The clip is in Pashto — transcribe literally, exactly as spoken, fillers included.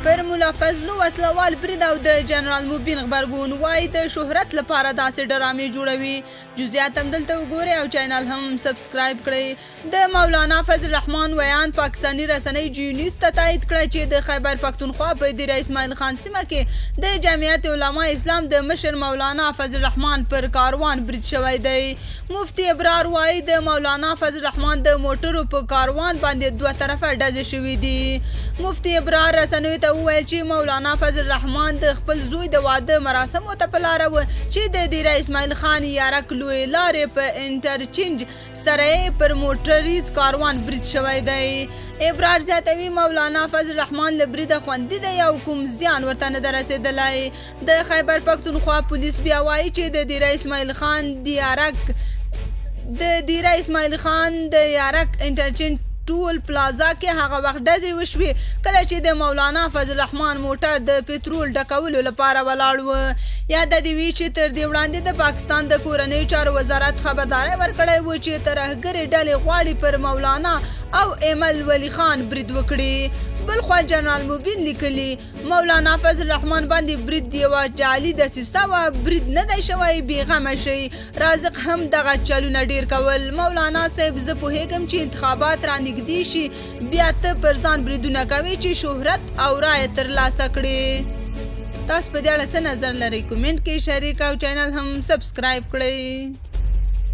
پر مولا فضلو وسلوال برید او د جنرال مبین غبرګون وایي د شهرت لپاره داسې ډرامې جوړوي. جزئیات هم دلته وګورئ او چینل هم سبسکرایب کړئ. د مولانا فضل الرحمن ویان پاکستاني رسنۍ جی نیوز ته تایید کړی چې د خیبر پښتونخوا په دیره اسماعیل خان سیمه کې د جمعیت علما اسلام د مشر مولانا فضل الرحمن پر کاروان برید شوی دی. مفتی ابرار وایي د مولانا فضل الرحمن د موټرو په کاروان باندې دوه طرفه ډزې شوي دي. مفتی ابرار رسنیو ته وویل چې مولانا فضل الرحمن د خپل زوی د واده مراسمو ته په لاره و چې د دیره اسماعیل خان یارک لوی لارې په انټرچینج سره پر موټریز کاروان برید شوی دی. ابرار زیاتوي مولانا فضل الرحمن له بریده خوندي دی او کوم زیان ورته نه ده رسېدلی. د خیبر پښتونخوا پولیس بیا وایي چې د دیره اسماعیل خان د یارک د دیره اسماعیل خان د یارک انټرچینج ټول پلازا کې هغه وخت ډزې وشوې کله چې د مولانا فضل الرحمن موټر د پټرول ډکولو لپاره ولاړ و. یاد دې وي چې تر دې وړاندې د پاکستان د کورنیو چارو وزارت خبرداری ورکړی و چې ترهګرې ډلې غواړي پر مولانا او ایمل ولی خان برید وکړي. بلخوا جنرال مبین لیکلي مولانا فضل الرحمن باندې برید یوه جعلي دسیسه وه، برید نه دی شوی، بېغمه شئ. رازق هم دغه چلونه ډېر کول. مولانا صاحب زه پوهېږم چې انتخابات رانږدې شي بیا ته پر ځان بریدونه کوې چې شهرت او رایه ترلاسه کړې. تاسو په دې اړه څه نظر لرئ؟ کومنټ کې شریک او چینل هم سبسکرایب کړئ.